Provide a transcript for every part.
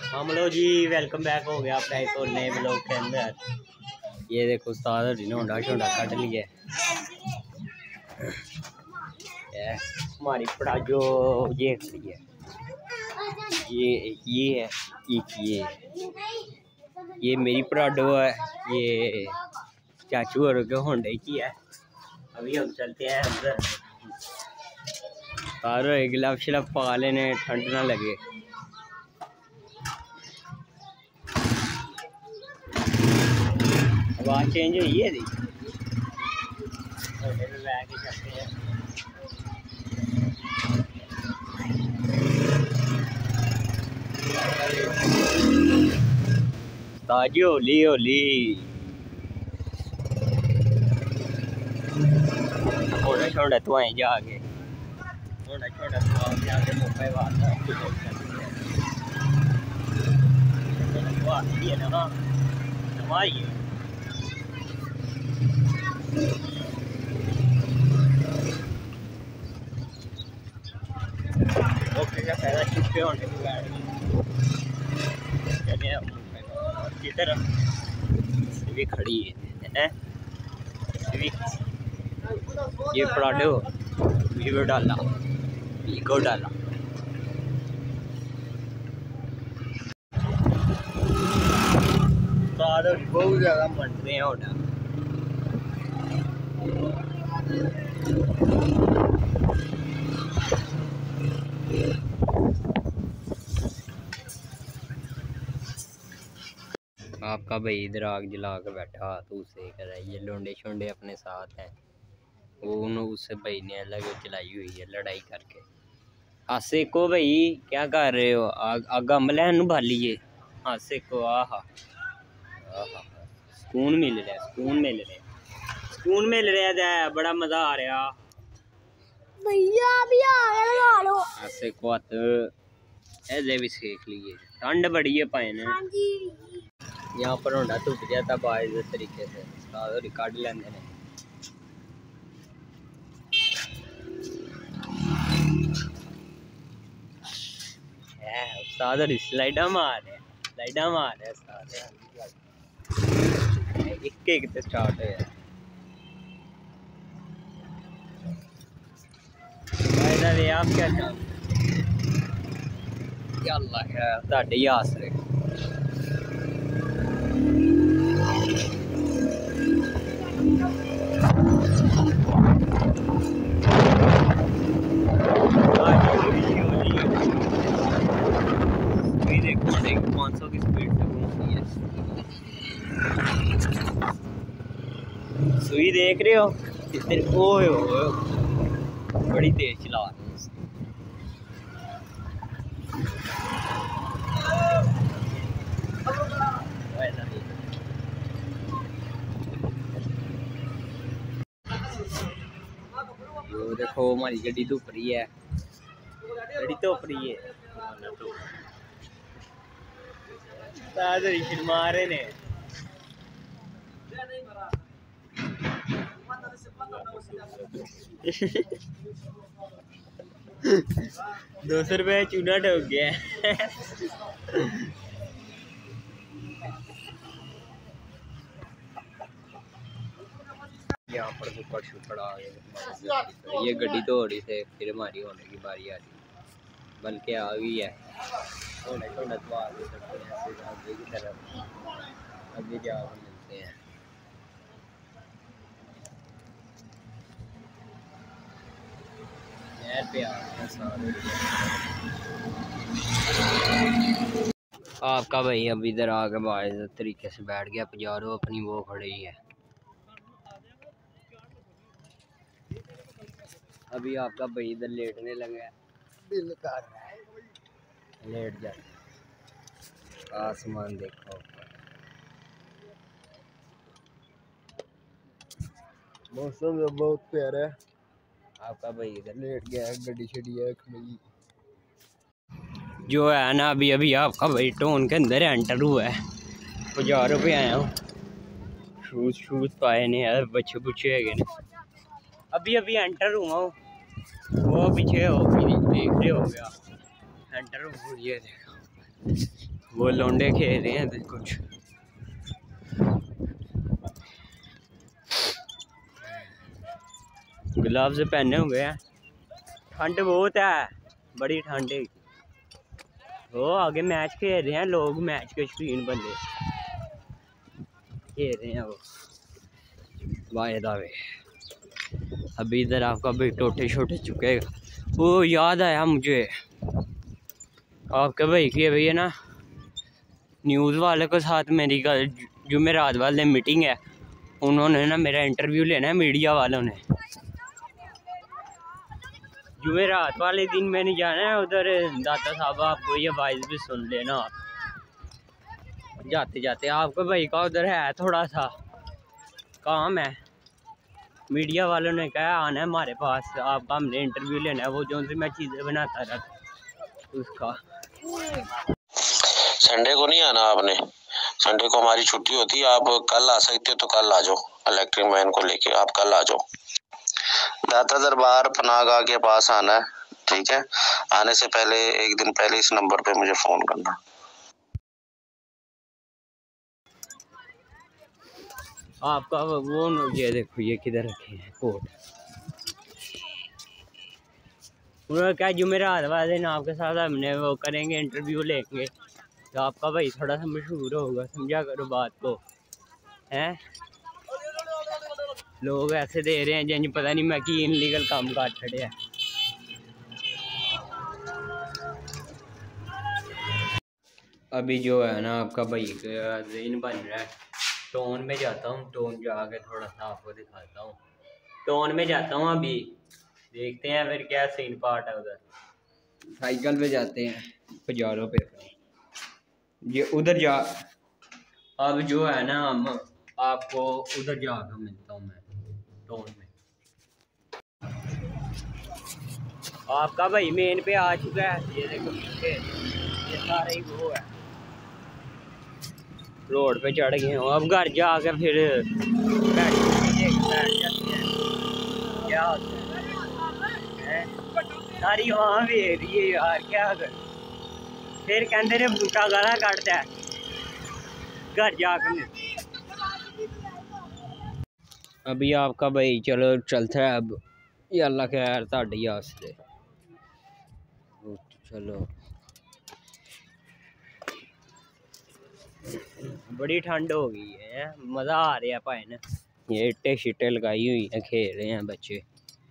हम लोग जी welcome back हो गया अपना एक और नए ब्लॉग के अंदर। ये देखो उस्ताद होंडा शोंडा काट लिए। हमारी पढ़ा जो ये खड़ी है, ये है ये मेरी पराडो है, ये चाचू और के होंडे की है। अभी हम चलते हैं अंदर, सारो गिलाफ शिलाफ पका लेने, ठंड ना लगे। आवाज चेंज हुई है दी चलते हैं। ताजी होली होली होना छोड़ा तो आए जाके होना छोड़ा तो जाके मुंबई वाला है ना हमारी ओके का फायदा छुपे होने की गाड़ी चलिए किधर भी खड़ी है ये पराठो वीवो डाला वीगो डाला। बहुत ज़्यादा मन रहे हैं होना आपका भाई इधर आग जला कर बैठा तो उसे कर रहा है। ये लोंडे शोंडे अपने साथ हैं, वो उससे भाई ने अलग चलाई हुई है लड़ाई करके। हासे को भाई क्या कर रहे हो, आग अमलैन भालीए हासे को। आहा सुकून मिल रहा है, सुकून मिल रहा है, बड़ा मजा आ रहा भैया। भी आ गया लो हासे को ऐसे भी सेक लिए, ठंड बड़ी है पाए ने। यहाँ पर होंडा धुप जाता बाइज तरीके से काट लेंगे ने। उस्ताद स्लाइडा मार है उस्ताद। एक तो स्टार्ट है आप क्या अल्लाह है ताड़े आसरे। देखो 500 की स्पीड से घूमती है सुई, देख रहे हो कितने ओए बड़ी तेज चला रही है। वो देखो हमारी गड्डी धुप रही है, शर्मा रहे ने। 200 रुपये चूना ठोक गया। यहाँ पर ऊपर शुपड़ा आ गया। ये गड्डी तो हो रही थे, फिर हमारी होने की बारी आ रही, बल्कि आ गई है। आगे जा मिलते हैं। आपका भाई अब इधर आके बाइज तरीके से बैठ गया, पजारो अपनी वो खड़ी है। अभी आपका भाई इधर लेटने लगा है, दिल कर रहा है लेट जा। आसमान देखो, मौसम बहुत प्यारा है। आपका भाई इधर लेट गया है, गड्डी शड्डी है खड़ी जो है ना। अभी आपका भाई टोन के अंदर एंटर हुआ है। 50 रुपये आया हूँ, शूज पाए ने यार, बच्चे बुच्चे है ने। अभी एंटर हुआ हूँ, वो पीछे हो देख रहे हो गया एंटर हो। ये देखो वो लौंडे खेल रहे हैं कुछ। ग्लव्स पहने हुए हैं, ठंड बहुत है, बड़ी ठंड है। वो आगे मैच खेल रहे हैं लोग, मैच के शौकीन बंदे खेल रहे हैं वो वाहे दावे। अभी इधर आपका भी टोटे छोटे चुकेगा। वो याद आया मुझे आपके भाई की अभी है ना न्यूज़ वाले के साथ मेरी जुमेरात वाले मीटिंग है, उन्होंने ना मेरा इंटरव्यू लेना है मीडिया वालों ने। जुमेरात वाले दिन मैंने जाना है उधर दाता साहब, आपको ये वॉइस भी सुन लेना आप जाते जाते। आपको भाई का उधर है थोड़ा सा काम है, मीडिया वालों ने कहा आना है हमारे पास, आपका हमने इंटरव्यू लेना है। वो जो सी मैं चीज़ें बनाता रहता उसका। संडे को नहीं आना आपने, संडे को हमारी छुट्टी होती है। आप कल आ सकते हो तो कल आ जाओ, इलेक्ट्रिक मैन को लेके आप कल आ जाओ। दाता दरबार पनाहगाह के पास आना है, ठीक है। आने से पहले एक दिन पहले इस नंबर पे मुझे फोन करना। आपका वो ये देखो ये किधर रखे हैं कोट। उन्होंने कहा जुमेरात वाले दिन आपके साथ हमने वो करेंगे इंटरव्यू लेंगे, तो आपका भाई थोड़ा सा मशहूर होगा, समझा करो बात को। हैं लोग ऐसे दे रहे हैं जिन पता नहीं मैं कि इनलीगल काम काट छड़े है। अभी जो है ना आपका भाई जेन बन रहा है, टोन में जाता हूँ, टोन जाके थोड़ा सा आपको दिखाता हूँ। टोन में जाता हूँ अभी, देखते हैं फिर क्या सीन पार्ट है उधर। साइकिल पे जाते हैं बाजारों पे अपने, ये उधर जा। अब जो है ना हम आपको उधर जाकर मिलता हूँ मैं टोन में। आपका भाई मेन पे आ चुका है, ये देखो पीछे ये सारा ही वो है, रोड पे चढ़ गए हो। अब घर जाकर फिर बैठ जाते हैं, क्या होता है सारी वहाँ भी रही है यार, क्या कर फिर कहते ने बूटा गला काटता है। घर जाकर अभी आपका भाई चलो चलता है अब, ये अल्लाह के यार ताड़ी आसरे चलो। बड़ी ठंड हो गई है, मज़ा आ रहा है भाई ना। ये इट्टे शिट्टे लगाई हुई है, खेल रहे हैं बच्चे।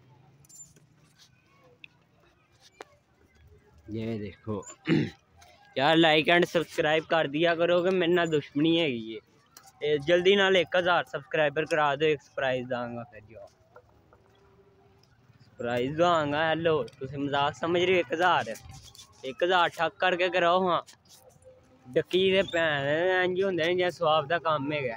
ये देखो यार लाइक एंड सब्सक्राइब कर दिया करोगे, मेरे ना दुश्मनी है ये जल्दी नाल 1000 सब्सक्राइबर करा दो, एक सरप्राइज दूंगा। फिर जो सरप्राइज दूंगा, हेलो तुम मजाक समझ रहे हो। 1000 ठक करके कराओ। हाँ डक्की दे भैन इंज होंगे जिस स्वाब का काम है।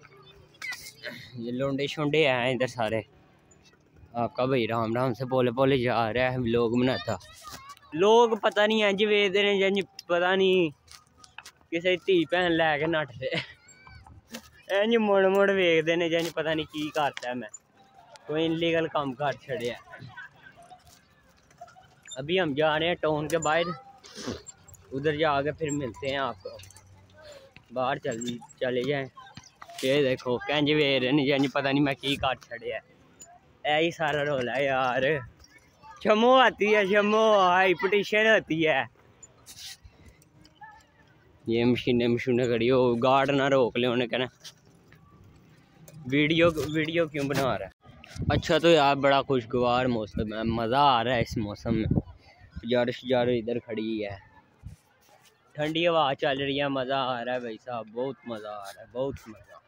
ये लोंडे शोंडे हैं इधर सारे। आपका भाई राम राम से बोले बोले जा रहा है, लोग बनाता। लोग पता नहीं इंज वेचते हैं जिंज पता नहीं किसी धी भैन लैके नठदे, इंज मुड़ मुड़ वेचते हैं जिंज पता नहीं की करता है मैं, कोई इनलीगल काम कर छड़िया। अभी हम जा रहे हैं टाउन के बाहर, उधर जाके फिर मिलते हैं आपको। बाहर चले जाएं। ये देखो कंज वेर जिंज पता नहीं मैं की कर छड़िया, यही सारा रोला है यार। शमो आती है, शमो हाई पटिशन होती है। ये मशीनें खड़ी हो, गार्ड ना रोक ले, उन्हें कहना वीडियो क्यों बना रहा है। अच्छा तो यार बड़ा खुशगवार मौसम है, मज़ा आ रहा है इस मौसम में। बाजार इधर खड़ी है, ठंडी हवा चल रही है, मज़ा आ रहा है भाई साहब, बहुत मज़ा आ रहा है, बहुत मज़ा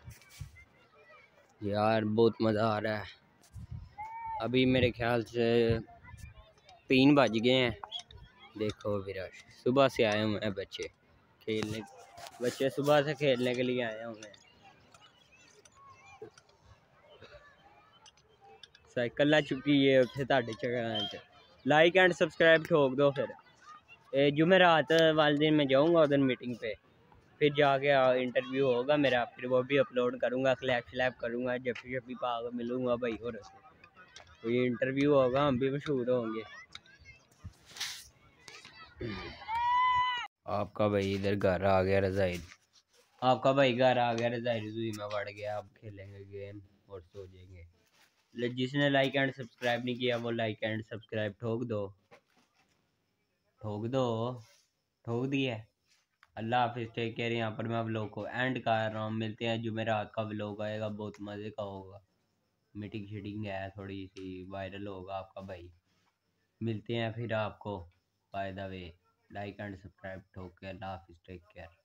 यार, बहुत मज़ा आ रहा है। अभी मेरे ख्याल से 3 बज गए हैं। देखो विराज सुबह से आए हुए हैं बच्चे खेलने, बच्चे सुबह से खेलने के लिए आए हुए हैं। साइकिल ना चुकी है उत्थे ताड़े चक्कर। लाइक एंड सब्सक्राइब ठोक दो। फिर जुमेरात वाले दिन मैं जाऊंगा उधर मीटिंग पे, फिर जाके इंटरव्यू होगा मेरा, फिर वो भी अपलोड करूंगा, क्लैप करूंगा, जब पाग मिलूंगा भाई और उससे तो ये इंटरव्यू होगा, हम भी मशहूर होंगे। आपका भाई इधर घर आ गया रजाई, आपका भाई घर आ गया रजाई रजूई में बढ़ गया। अब खेलेंगे गेम और सो जाएंगे। जिसने लाइक एंड सब्सक्राइब नहीं किया वो लाइक एंड सब्सक्राइब ठोक दो, ठोक दो, ठोक दिया। अल्लाह हाफिज़, टेक केयर। यहाँ पर मैं व्लॉग को एंड कर रहा हूँ। मिलते हैं जुमेरात का व्लॉग आएगा, बहुत मज़े का होगा। मीटिंग शीटिंग है, थोड़ी सी वायरल होगा आपका भाई। मिलते हैं फिर आपको। By the way like and subscribe ठोक के। अल्लाह हाफिज़, टेक केयर।